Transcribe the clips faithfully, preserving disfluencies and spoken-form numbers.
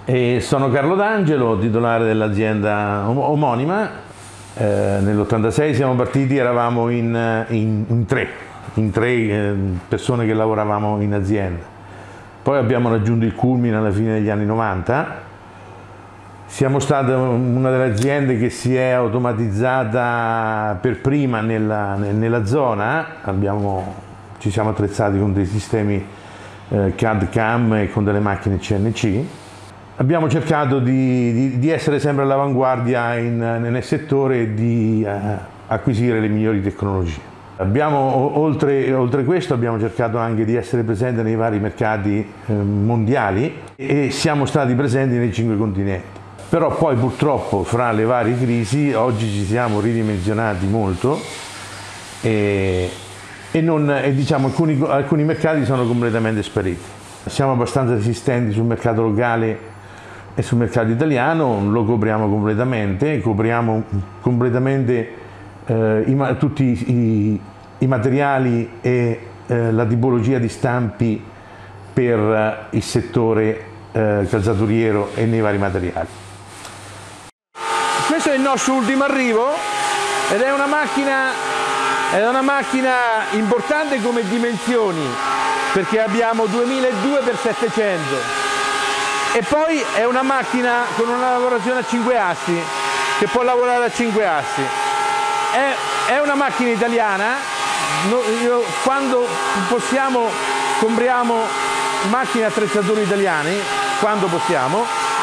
E sono Carlo D'Angelo, titolare dell'azienda omonima. Eh, nell'ottantasei siamo partiti, eravamo in, in, in tre, in tre eh, persone che lavoravamo in azienda. Poi abbiamo raggiunto il culmine alla fine degli anni novanta. Siamo stati una delle aziende che si è automatizzata per prima nella, nella zona. Abbiamo, ci siamo attrezzati con dei sistemi eh, C A D C A M e con delle macchine C N C. Abbiamo cercato di, di, di essere sempre all'avanguardia nel settore e di eh, acquisire le migliori tecnologie. Abbiamo, oltre, oltre questo abbiamo cercato anche di essere presenti nei vari mercati eh, mondiali e siamo stati presenti nei cinque continenti. Però poi purtroppo fra le varie crisi oggi ci siamo ridimensionati molto e, e, non, e diciamo, alcuni, alcuni mercati sono completamente spariti. Siamo abbastanza resistenti sul mercato locale e sul mercato italiano, lo copriamo completamente, copriamo completamente eh, i, tutti i, i materiali e eh, la tipologia di stampi per eh, il settore eh, calzaturiero e nei vari materiali. Questo è il nostro ultimo arrivo ed è una macchina, è una macchina importante come dimensioni, perché abbiamo duemiladue per settecento. E poi è una macchina con una lavorazione a cinque assi, che può lavorare a cinque assi. È, è una macchina italiana, no, io, quando possiamo compriamo macchine e attrezzature italiane, quando possiamo,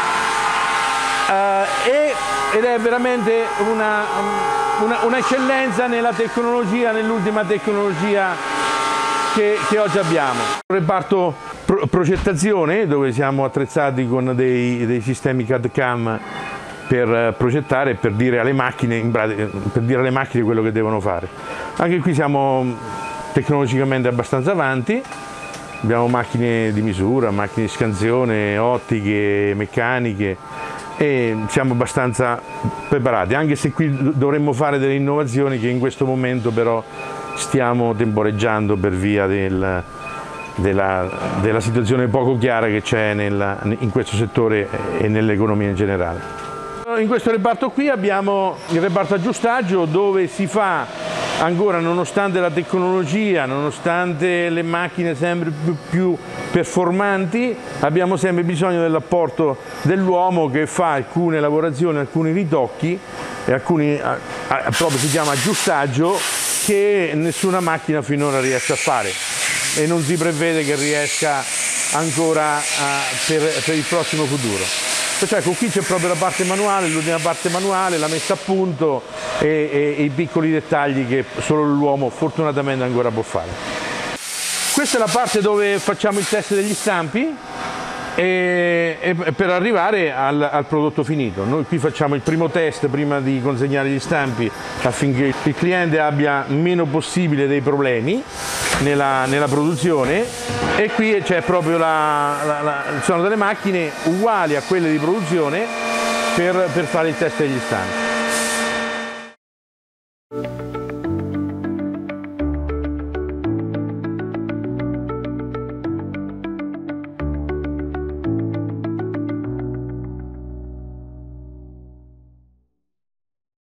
uh, e, ed è veramente una, una, un'eccellenza nella tecnologia, nell'ultima tecnologia che, che oggi abbiamo. Un reparto pro progettazione, dove siamo attrezzati con dei, dei sistemi C A D C A M per progettare e per dire alle macchine, in pratica, per dire alle macchine quello che devono fare. Anche qui siamo tecnologicamente abbastanza avanti, abbiamo macchine di misura, macchine di scansione, ottiche, meccaniche e siamo abbastanza preparati, anche se qui dovremmo fare delle innovazioni che in questo momento però stiamo temporeggiando per via del Della, della situazione poco chiara che c'è in questo settore e nell'economia in generale. In questo reparto qui abbiamo il reparto aggiustaggio, dove si fa ancora, nonostante la tecnologia, nonostante le macchine sempre più, più performanti, abbiamo sempre bisogno dell'apporto dell'uomo che fa alcune lavorazioni, alcuni ritocchi e alcuni, a, a, proprio si chiama aggiustaggio, che nessuna macchina finora riesce a fare e non si prevede che riesca ancora uh, per, per il prossimo futuro. Perciò ecco, qui c'è proprio la parte manuale, l'ultima parte manuale, la messa a punto e, e, e i piccoli dettagli che solo l'uomo fortunatamente ancora può fare. Questa è la parte dove facciamo il test degli stampi e, e per arrivare al, al prodotto finito. Noi qui facciamo il primo test prima di consegnare gli stampi, affinché il cliente abbia meno possibile dei problemi nella, nella produzione, e qui c'è proprio la, la, la, sono delle macchine uguali a quelle di produzione per, per fare il test degli stampi.